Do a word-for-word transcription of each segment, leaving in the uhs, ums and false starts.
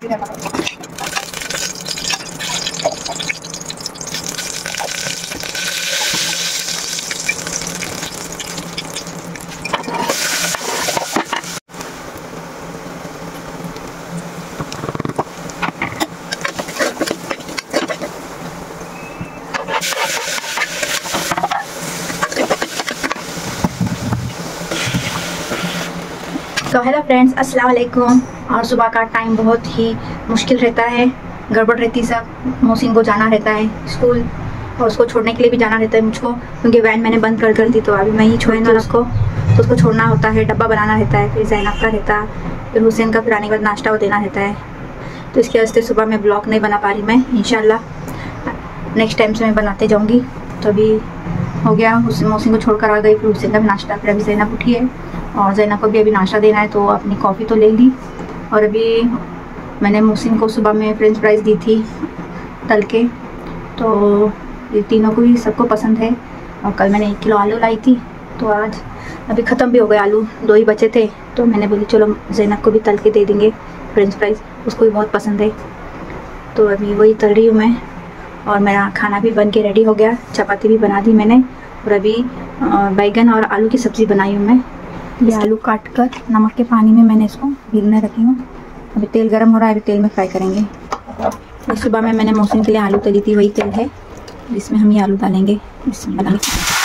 तो hello friends, अस्सलाम वालेकुम। और सुबह का टाइम बहुत ही मुश्किल रहता है, गड़बड़ रहती सब। मोहसिन को जाना रहता है स्कूल और उसको छोड़ने के लिए भी जाना रहता है मुझको, क्योंकि वैन मैंने बंद कर कर दी। तो अभी मैं ही छोड़ूंगा उसको, तो उसको छोड़ना होता है, डब्बा बनाना रहता है, फिर ज़ैनब का रहता है, फिर हुसैन का, फिर आने के बाद नाश्ता वो देना रहता है। तो इसके वास्ते सुबह में ब्लॉग नहीं बना पा रही मैं। इंशाल्लाह नेक्स्ट टाइम से मैं बनाते जाऊँगी। तो अभी हो गया, मोहसिन को छोड़ कर आ गई, फिर हुसैन का भी नाश्ता, फिर अभी ज़ैनब उठी है और ज़ैनब को भी अभी नाश्ता देना है। तो अपनी कॉफ़ी तो ले ली। और अभी मैंने मोहसिन को सुबह में फ्रेंच फ्राइज़ दी थी तल के, तो ये तीनों को ही सबको पसंद है। और कल मैंने एक किलो आलू लाई थी, तो आज अभी ख़त्म भी हो गए आलू, दो ही बचे थे। तो मैंने बोली चलो ज़ैनब को भी तल के दे देंगे फ्रेंच फ्राइज़, उसको भी बहुत पसंद है। तो अभी वही तल रही हूँ मैं। और मेरा खाना भी बन के रेडी हो गया, चपाती भी बना दी मैंने। और अभी बैगन और आलू की सब्ज़ी बनाई हूँ मैं। ये आलू काट कर नमक के पानी में मैंने इसको भीगने रखी हूँ। अभी तेल गरम हो रहा है, अभी तेल में फ्राई करेंगे। तो सुबह में मैंने मोहसिन के लिए आलू तली थी, वही तेल है जिसमें हम ये आलू डालेंगे। इसमें डालेंगे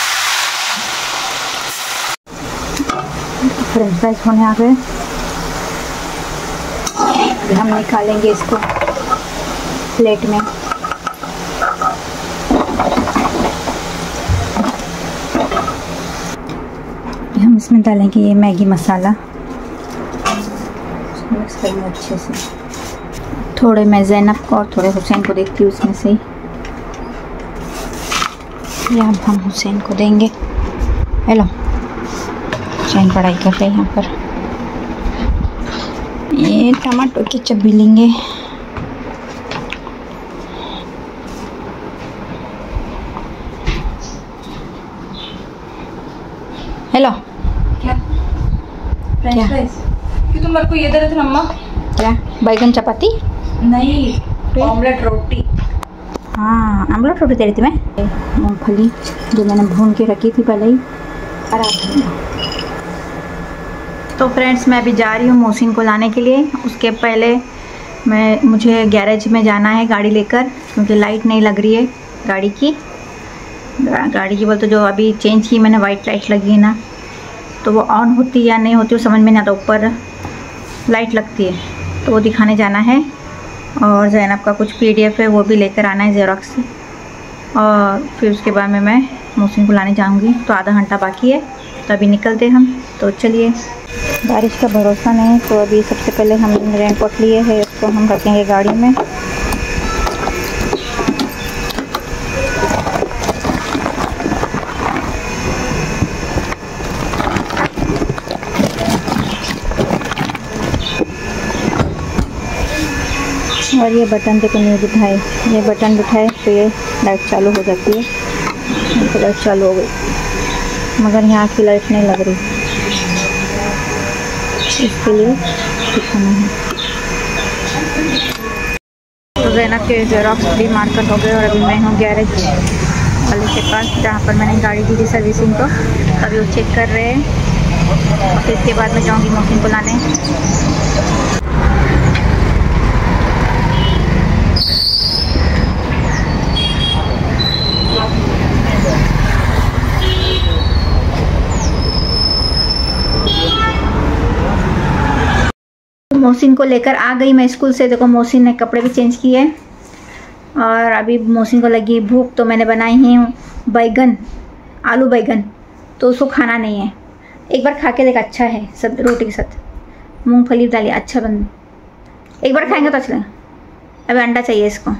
फ्रेंच फ्राइज होने आ गए। हम निकालेंगे इसको प्लेट में। हम इसमें डालेंगे ये मैगी मसाला, मिक्स करेंगे अच्छे से। थोड़े मैं ज़ैनब को और थोड़े हुसैन को देखती हूँ उसमें से। ये अब हम हुसैन को देंगे। हेलो, हुसैन पढ़ाई कर रहे हैं यहाँ पर। ये टमाटो केचप भी लेंगे। हेलो, क्या फ्रेंच फ्राइज? क्यों तुम मेरे को ये दे रहे थे मम्मा? क्या बैगन चपाती? नहीं, ऑमलेट रोटी। हाँ, ऑमलेट रोटी दे रही थी मैं। मूंगफली जो मैंने भून के रखी थी पहले ही, खराब। तो फ्रेंड्स, मैं अभी जा रही हूँ मोहसिन को लाने के लिए। उसके पहले मैं मुझे गैरेज में जाना है गाड़ी लेकर, क्योंकि लाइट नहीं लग रही है गाड़ी की। गाड़ी की बोल तो जो अभी चेंज की मैंने, वाइट लाइट लगी है ना, तो वो ऑन होती या नहीं होती वो समझ में नहीं आता। ऊपर लाइट लगती है तो वो दिखाने जाना है। और ज़ैनब का कुछ पीडीएफ है वो भी लेकर आना है ज़ेरॉक्स से। और फिर उसके बाद में मैं मोहसिन को लाने जाऊंगी। तो आधा घंटा बाकी है, तो अभी निकलते हम। तो चलिए, बारिश का भरोसा नहीं, तो अभी सबसे पहले हम रेनकोट लिए हैं, उसको हम रखेंगे गाड़ी में। और ये बटन देखो नहीं उठाए, ये बटन उठाए तो ये लाइट चालू हो जाती है। तो लाइट चालू हो गई, मगर यहाँ की लाइट नहीं लग रही, इसके लिए दिखाना है। तो ज़ैनब के ज़ेरॉक्स भी मार्केट हो गए और अभी मैं हूँ गैरेज वाले के पास, जहाँ पर मैंने गाड़ी दी थी सर्विसिंग को। अभी वो चेक कर रहे हैं और फिर इसके बाद मैं जाऊँगी मोहसिन को लाने। मोहसिन को लेकर आ गई मैं स्कूल से। देखो मोहसिन ने कपड़े भी चेंज किए और अभी मोहसिन को लगी भूख, तो मैंने बनाई है बैगन, आलू बैगन। तो उसको खाना नहीं है, एक बार खा के देख, अच्छा है सब रोटी के साथ। मूंगफली डाली, अच्छा बन, एक बार खाएंगे तो अच्छा लगेगा। अभी अंडा चाहिए इसको,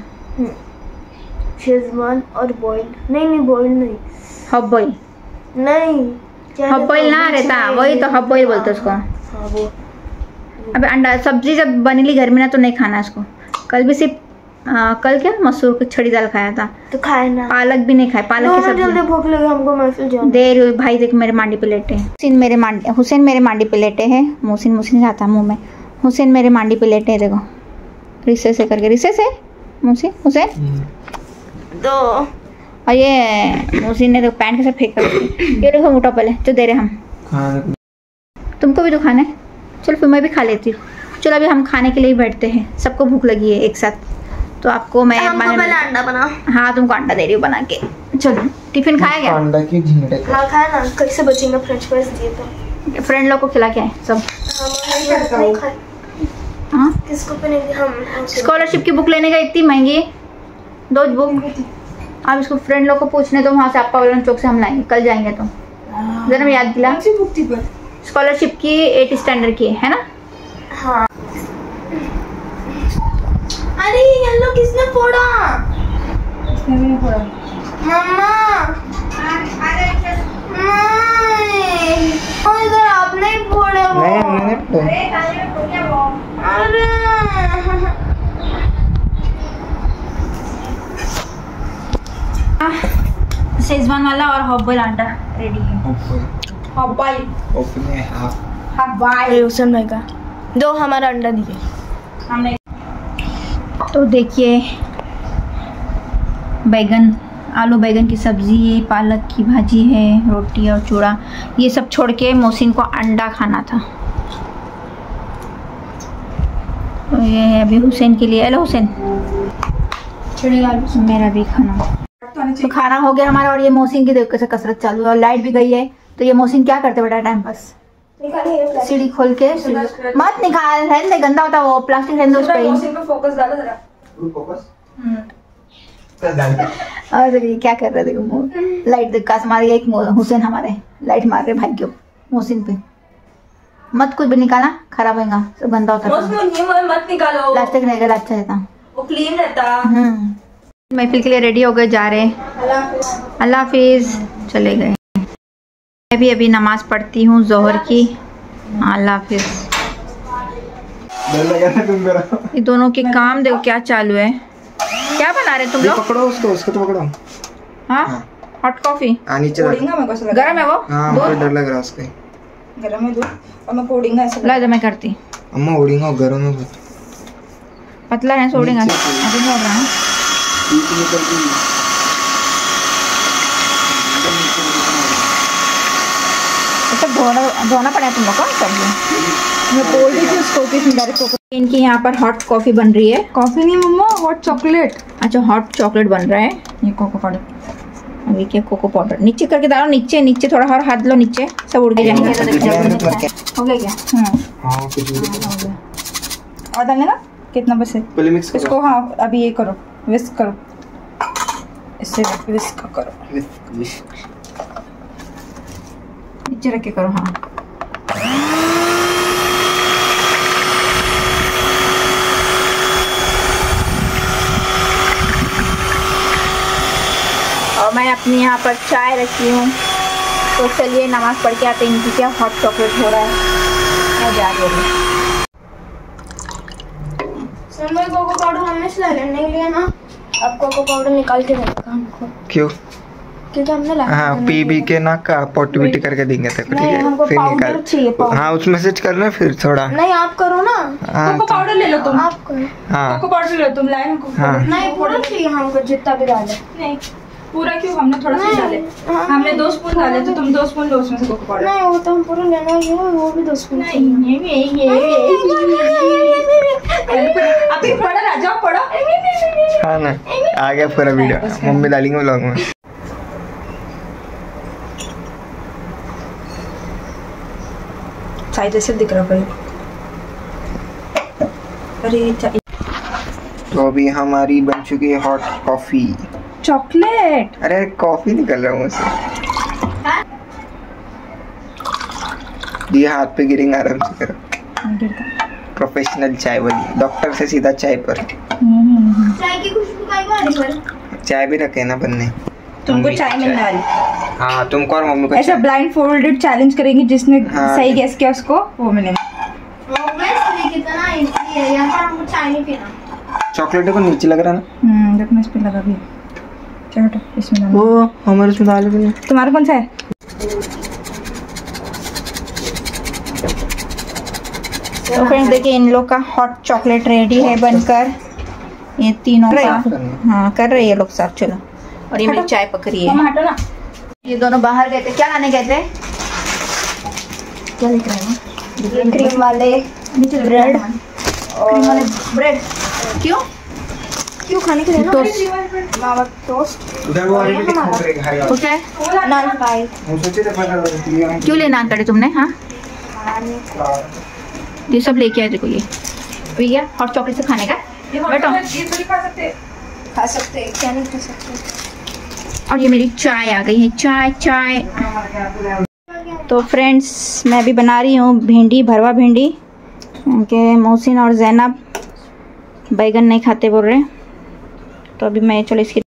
शेजवान और बॉइल्ड। नहीं नहीं बॉइल्ड नहीं, हाफ बॉइल नहीं, हाफ बॉइल ना रहता, वही तो हाफ बॉइल बोलते उसको। हाँ वो। अबे अंडा सब्जी जब बनी ली घर में ना, तो नहीं खाना इसको। कल भी सिर्फ कल क्या मसूर की छड़ी दाल खाया था, तो खाए ना। पालक भी नहीं खाए, पालक की सब्जी। जल्दी भूख लगी हमको, महफिल जाना। दे रही भाई, देख मेरे मांडी पे लेटे हैं। हुसैन मेरे मांडी हुसैन मेरे मांडी पे लेटे हैं। मोहसिन मोहसिन जाता मुंह में। हुसैन मेरे मांडी पे लेटे हैं, देखो रिसे से करके, रिसे से मुझसे हुसैन तो, और ये मुझे ने तो पैंट के साथ फेंक कर ये देखो मोटा पहले जो दे रहे हम हाँ। तुमको भी तो खाना है, चलो फिर मैं भी खा लेती हूँ। चलो अभी हम खाने के लिए बैठते हैं, सबको भूख लगी है एक साथ, तो आपको मैं अंडा बना, हाँ तुमको अंडा दे रही हूँ बना के। चलो टिफिन खाया क्या? अंडा की झिंगड़े हाँ खाया ना, कैसे बचेंगे फ्रेंच फ्राइज दिए तो फ्रेंड लोग को खिला के आए सब। हाँ किसको पे नहीं, हम स्कॉलरशिप की बुक लेने का इतनी महंगी दो बुक, आप इसको फ्रेंड लोग को पूछने तो वहाँ से आपका वाला चौक से हम लाएंगे, कल जाएंगे तो जरा मैं याद दिला। बुक थी पर स्कॉलरशिप की एट स्टैंडर्ड की है ना? हाँ। अरे येलो किसने फोड़ा? किसने भी नहीं फोड़ा मम्मा। नहीं इधर आपने ही फोड़े वो। नहीं मैंने फोड़े। अरे शेजवान वाला और हाफ बॉइल अंडा रेडी है। Half boil open half half boil Hussain bhai का दो हमारा अंडा दिए हमने। तो देखिए बैगन, आलू बैगन की सब्जी है, पालक की भाजी है, रोटी और चूड़ा, ये सब छोड़ के मोहसिन को अंडा खाना था। तो ये है अभी हुसैन के लिए। हेलो हुसैन मेरा भी खाना तो खाना हो गया हमारा। और ये मोहसिन की देखो कैसे कसरत चालू है और लाइट भी गई है। तो ये मोहसिन क्या करते बेटा टाइम पास, सीढ़ी खोल के मत निकाल, रहने दे गंदा होता वो प्लास्टिक रहने दो उस पे। मोहसिन पे फोकस डालो जरा, फोकस और ये क्या कर रहे देखो, लाइट देख कास मार गया एक हुसैन हमारे, लाइट मार रहे भाई क्यों मोहसिन पे। मत कुछ भी निकालना, खराब होगा, सब गंदा होता है। मत निकालो, प्लास्टिक रहेगा अच्छा रहता, वो क्लीन रहता। महफिल के लिए रेडी हो गए, जा रहे हैं। अल्लाह हाफिज चले गए। मैं भी अभी नमाज पढ़ती हूँ जोहर की। अल्लाह हाफिज। ये दोनों के काम देखो क्या चालू है। क्या बना रहे तुम लोग? पकड़ो उसको, उसको तो पकड़ो। हाँ हॉट कॉफी गरम है वो। हाँ मुझे डर लग रहा है उसके। गरम है दूध और मैं कोडिंगा ऐसा ला मैं करती। अम्मा ओडिंगा गरम है बहुत, पतला है सोडिंगा अभी हो रहा है। धोना धोना पड़ा तुम लोग को सब। मैं बोल रही थी उसको कि डायरेक्ट इनकी यहाँ पर हॉट कॉफी बन रही है। कॉफी नहीं मम्मा, हॉट चॉकलेट। अच्छा हॉट चॉकलेट बन रहा है। ये कोको पाउडर, अभी क्या कोको पाउडर नीचे करके डालो, नीचे नीचे थोड़ा और हाथ लो, नीचे सब उड़ के जाएंगे। हो गया क्या? हाँ और डालने का कितना बस है इसको? हाँ अभी ये करो, विस्क करो, इससे विस्क करो, नीचे रख के करो। हाँ और मैं अपनी यहाँ पर चाय रखी हूँ। तो चलिए नमाज पढ़ के आते हैं। इनकी क्या हॉट चॉकलेट हो रहा है, मैं जा रही हूँ। कोको पाउडर हमने से लेने के लिए ना, अब कोको पाउडर निकाल के रखा हमको। क्यों? क्योंकि हमने लाया। हाँ पी के ना का पोर्टिविटी करके देंगे तेरे को, ठीक है? फिर निकाल। हाँ उसमें से करना फिर थोड़ा। नहीं आप करो ना। कोको पाउडर ले लो तुम। आप करो। हाँ कोको पाउडर ले लो तुम, लाए हमको। हाँ नहीं पूरा चाहिए हमको, जितना भी डाले। नहीं पूरा क्यों, हमने थोड़ा सा डाले। हमने दो स्पून डाले तो तुम दो स्पून लो उसमें से कोको पाउडर। नहीं वो तो हम पूरा लेना ही है, वो भी दो स्पून। नहीं ये ये अभी पढ़ो ना, जाओ पढ़ो। हाँ ना आ गया पूरा वीडियो, मम्मी डालेंगे व्लॉग में। चाय जैसे दिख रहा भाई। अरे चाय तो अभी हमारी बन चुकी है हॉट कॉफी। चॉकलेट? अरे कॉफी निकल रहा हूँ उससे। ये हाथ पे गिरेंगे, आराम से करो। प्रोफेशनल चाय वाली, डॉक्टर से सीधा चाय पर। चाय की खुशबू का चाय भी रखे ना बनने। तुमको चाय मिलने वाली। हाँ तुमको और मम्मी को ऐसा ब्लाइंड फोल्डेड चैलेंज करेंगे, जिसने हाँ, सही गेस किया उसको वो मिलेगा। कितना इजी है, यहाँ पर हमको चाय नहीं पीना। चॉकलेट को नीचे लग रहा ना। हम्म देखो इस पे लगा भी। चलो इसमें डालो। वो हमारे उसमें डाल भी। तुम्हारा कौन सा है? तो फ्रेंड्स देखिए इन लोग का हॉट चॉकलेट रेडी है बनकर। ये तीनों का हाँ कर रहे हैं ये लोग साथ। चलो और ये मेरी चाय पक रही है। हटो ना। ये दोनों बाहर गए थे, क्या लाने गए थे? क्या लिख रहे हैं? क्रीम वाले ब्रेड क्रीम वाले ब्रेड। क्यों क्यों खाने के लिए ना? टोस्ट मावा टोस्ट उधर वो वाले भी खा रहे हैं तो क्या है? नान फ्राई। हम सोचे थे पर क्यों लेना करे तुमने? हाँ ये सब लेके आए देखो। ये भैया हॉट चॉकलेट से खाने का बैठो। ये थोड़ी खा सकते खा सकते क्या नहीं खा सकते। और ये मेरी चाय आ गई है, चाय चाय। तो फ्रेंड्स मैं भी बना रही हूँ भिंडी, भरवा भिंडी। उनके मोहसिन और जैनब बैगन नहीं खाते बोल रहे, तो अभी मैं चलो इसकी